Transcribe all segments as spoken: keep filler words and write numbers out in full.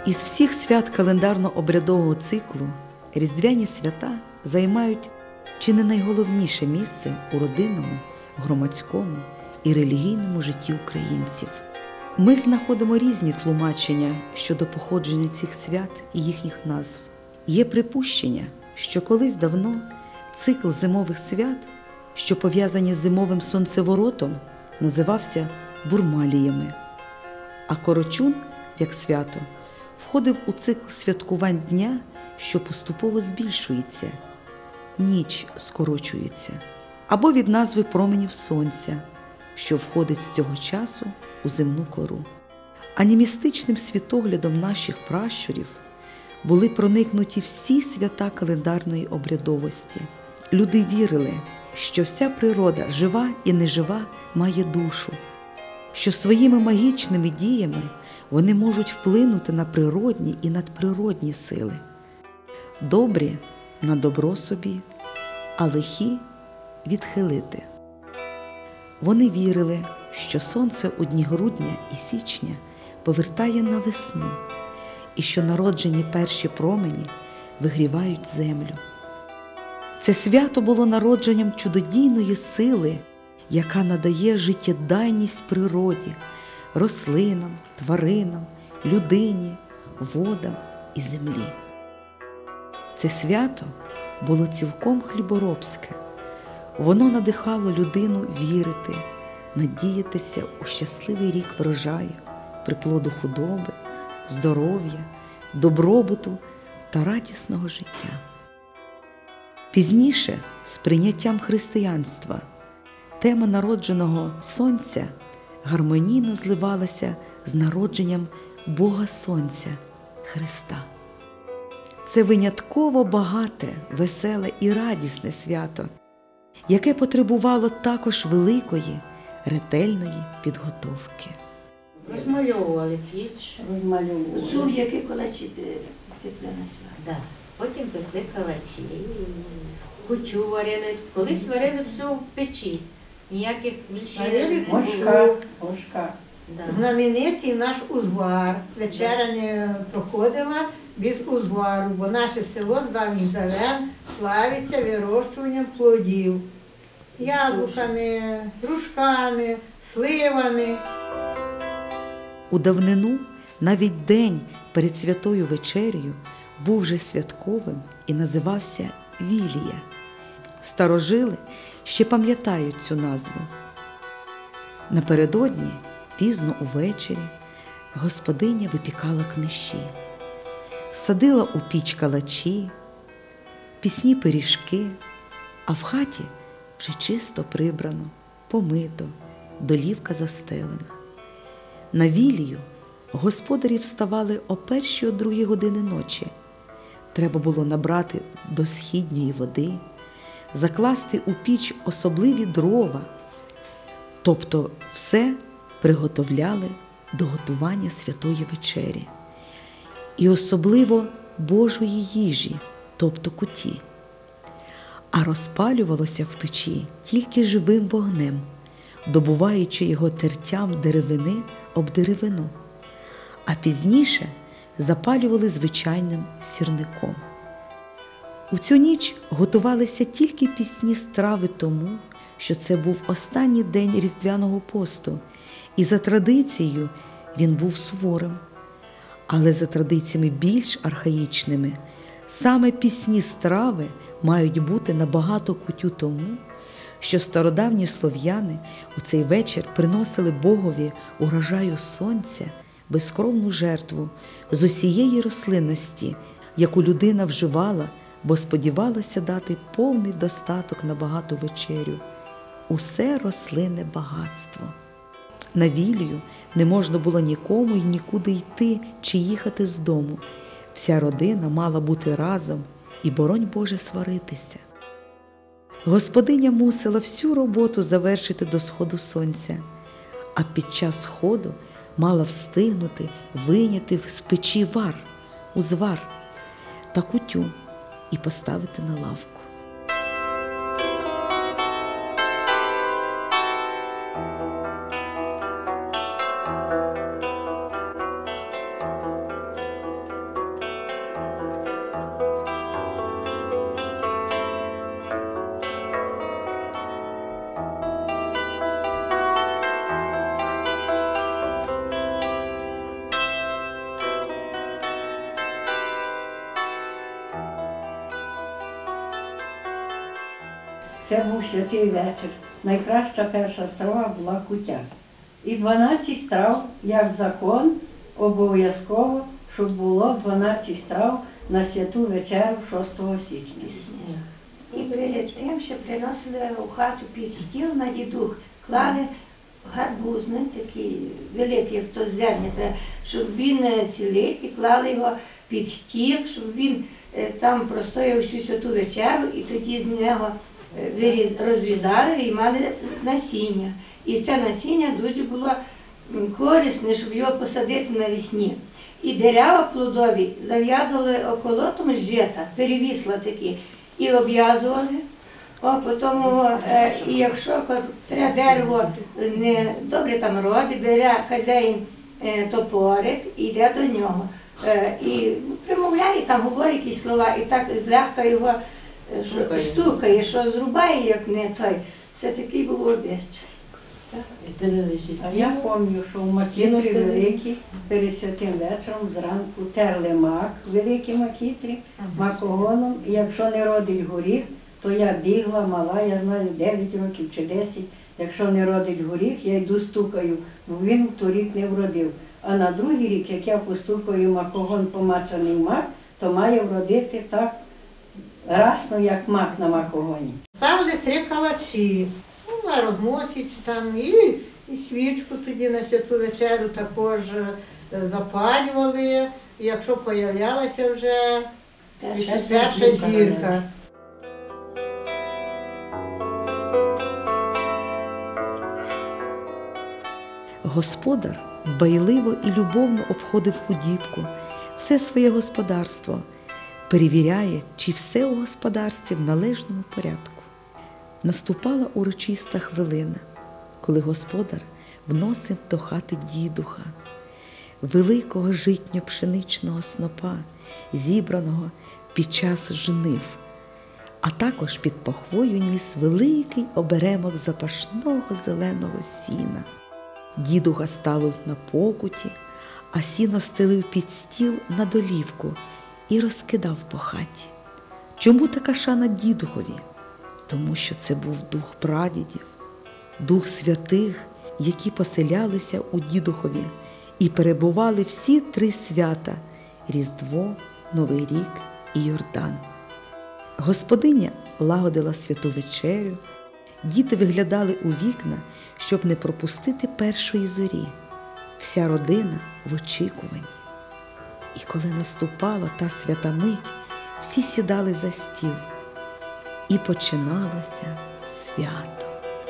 Із всіх свят календарно-обрядового циклу різдвяні свята займають чи не найголовніше місце у родинному, громадському і релігійному житті українців. Ми знаходимо різні тлумачення щодо походження цих свят і їхніх назв. Є припущення, що колись давно цикл зимових свят, що пов'язані з зимовим сонцеворотом, називався бурмаліями, а Корочун, як свято, входив у цикл святкувань дня, що поступово збільшується, ніч скорочується, або від назви променів сонця, що входить з цього часу у земну кору. Анімістичним світоглядом наших пращурів були проникнуті всі свята календарної обрядовості. Люди вірили, що вся природа, жива і нежива, має душу, що своїми магічними діями вони можуть вплинути на природні і надприродні сили. Добрі – на добро собі, а лихі – відхилити. Вони вірили, що сонце у дні грудня і січня повертає на весну, і що народжені перші промені вигрівають землю. Це свято було народженням чудодійної сили, яка надає життєдайність природі, рослинам, тваринам, людині, водам і землі. Це свято було цілком хліборобське. Воно надихало людину вірити, надіятися у щасливий рік врожаю, приплоду худоби, здоров'я, добробуту та радісного життя. Пізніше, з прийняттям християнства, тема народженого сонця гармонійно зливалася з народженням Бога Сонця – Христа. Це винятково багате, веселе і радісне свято, яке потребувало також великої, ретельної підготовки. Розмальовували піч, розмальовували. Цур, які калачі ти принесла. Да. Потім пекли калачі, кутю варили. Колись варили все в печі. Ніяких більше Варили не кутю, ложка. Да. Знаменитий наш узвар. Вечеря не проходила без узвару, бо наше село з давніх давен славиться вирощуванням плодів. Яблуками, грушками, сливами. У давнину навіть день перед святою вечерею був вже святковим і називався Вілія. Старожили ще пам'ятають цю назву. Напередодні, пізно увечері, господиня випікала книші, садила у піч калачі, пісні пиріжки, а в хаті вже чисто прибрано, помито, долівка застелена. На Вілію господарі вставали о першій, о другій години ночі. Треба було набрати до східньої води, закласти у піч особливі дрова, тобто все приготовляли до готування святої вечері. І особливо Божої їжі, тобто куті. А розпалювалося в печі тільки живим вогнем, добуваючи його тертям деревини об деревину, а пізніше запалювали звичайним сірником. У цю ніч готувалися тільки пісні страви тому, що це був останній день Різдвяного посту, і за традицією він був суворим. Але за традиціями більш архаїчними, саме пісні страви мають бути набагато кутю тому, що стародавні слов'яни у цей вечір приносили Богові урожаю сонця безкровну жертву з усієї рослинності, яку людина вживала, бо сподівалася дати повний достаток на багату вечерю. Усе рослинне багатство. На Вілію не можна було нікому й нікуди йти чи їхати з дому. Вся родина мала бути разом і, боронь Боже, сваритися. Господиня мусила всю роботу завершити до сходу сонця, а під час сходу мала встигнути вийняти з печі вар, узвар та кутю і поставити на лавку. Це був святий вечір. Найкраща перша страва була кутя. І дванадцять страв, як закон, обов'язково, щоб було дванадцять страв на святу вечерю шостого січня. І перед тим ще приносили у хату під стіл на дідух, клали гарбуз, не такий великий, як то зерня, треба, щоб він е, цілий, і клали його під стіл, щоб він е, там простояв всю святу вечерю, і тоді з нього е, виріз- розрізали і мали насіння. І це насіння дуже було м, корисне, щоб його посадити навесні. І дерева плодові зав'язували околотом з жита, перевісла такі, і обв'язували. О, потім, е, і якщо треба дерево не добре там роди, бере хазяїн е, топорик і йде до нього. Е, і примовляє, там говорить якісь слова, і так злегка його е, що, стукає, що зрубає, як не той. Це такий був обіч. А я пам'ятаю, що в макітрі великі перед святим вечором зранку терли мак, великі макітрі, макогоном. І якщо не родить горіх, то я бігла, мала, я знаю, дев'ять років чи десять. Якщо не родить горіх, я йду стукаю, бо він в торік не вродив. А на другий рік, як я постукаю макогон помачаний мак, то має вродити так расно, як мак на макогоні. Ставили три калачі, ну, на розмосі чи там, і, і свічку тоді на святу вечерю також е, запалювали. І якщо появлялася вже перша зірка. Господар дбайливо і любовно обходив худібку, все своє господарство, перевіряє, чи все у господарстві в належному порядку. Наступала урочиста хвилина, коли господар вносив до хати дідуха, великого житньо-пшеничного снопа, зібраного під час жнив, а також під пахвою ніс великий оберемок запашного зеленого сіна. Дідуха ставив на покуті, а сіно стелив під стіл на долівку і розкидав по хаті. Чому така шана дідухові? Тому що це був дух прадідів, дух святих, які поселялися у дідухові і перебували всі три свята – Різдво, Новий рік і Йордан. Господиня лагодила святу вечерю, діти виглядали у вікна, щоб не пропустити першої зорі. Вся родина в очікуванні. І коли наступала та свята мить, всі сідали за стіл. І починалося свято.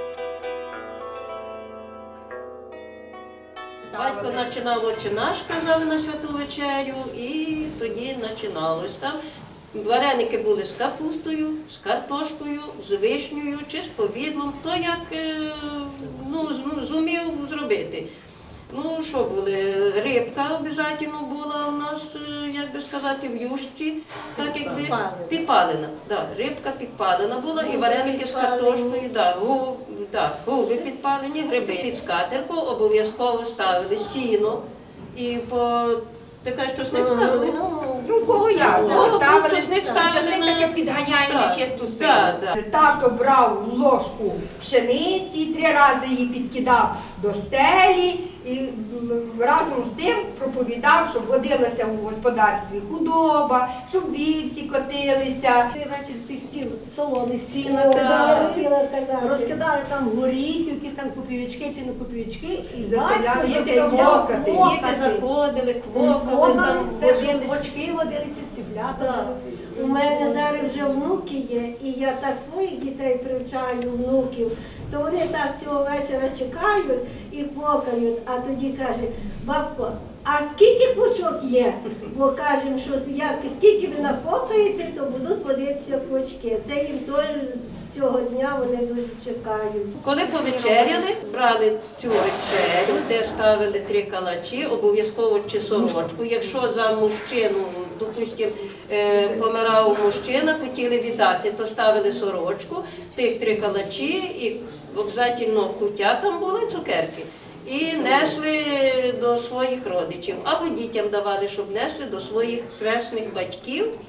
Батько починав «Отче наш», казали на святу вечерю, і тоді починалось. Там вареники були з капустою, з картошкою, з вишнею чи з повідлом, хто як е, ну, зумів зробити. Ну, що були, рибка обов'язково була у нас, е, як би сказати, в юшці, так якби підпалена. Да, рибка підпалена була, і вареники з картошкою, да, гу, да, губи підпалені, гриби. Під скатерку обов'язково ставили сіно і по... Ти кажеш, чесник ставили? Ну, кого я? Ну, Да, ставили, чесник ставили чесник на- таке підганяє Да, нечисту силу. да, да. Тато брав ложку пшениці, три рази її підкидав до стелі і м, разом з тим проповідав, щоб водилася у господарстві худоба, щоб вівці котилися. Під стіл солони, сіна казали, розкидали там горіхи, якісь там копійочки чи не копійочки, і Заставляли батько дітей заставляв квокати. Діти заходили, квокали, там Це ж водились. бочки водилися, ціплята. У мене зараз вже внуки є, і я так своїх дітей привчаю, внуків, то вони так цього вечора чекають і квокають, а тоді каже, бабко, а скільки квочок є? Бо кажемо, що як, скільки ви наквокаєте, то будуть водитися квочки. Це їм теж цього дня вони дуже чекають. Коли повечеряли, брали цю вечерю, де ставили три калачі, обов'язково чи сорочку. Якщо за мужчину, допустим, е, помирав мужчина, хотіли віддати, то ставили сорочку, тих три калачі і обов'язково куття там були, цукерки. І несли до своїх родичів. Або дітям давали, щоб несли до своїх хресних батьків.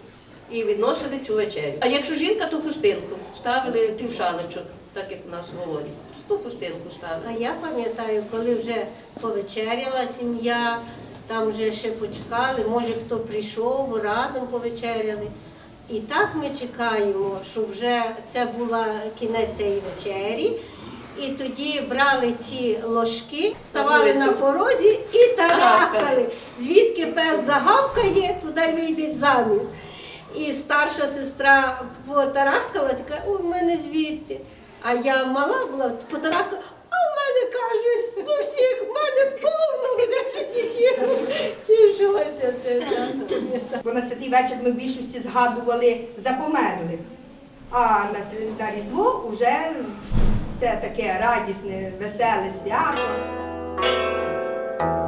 і відносили цю вечерю. А якщо жінка, то хустинку. Ставили півшалочок, так як у нас говорять. Просто хустинку ставили. А я пам'ятаю, коли вже повечеряла сім'я, там вже ще почекали, може хто прийшов, разом повечеряли. І так ми чекаємо, що вже це була кінець цієї вечері. І тоді брали ці ложки, ставали на порозі і тарахкали. Звідки пес загавкає, туди й вийде замір. І старша сестра потарахкала, така, ой, в мене звідти. А я мала була, потарахкала, а в мене, каже, з усіх, в мене повно, мене тішилася це. Бо на святий вечір ми в більшості згадували за померлих. А на, свя- на Різдво вже це таке радісне, веселе свято.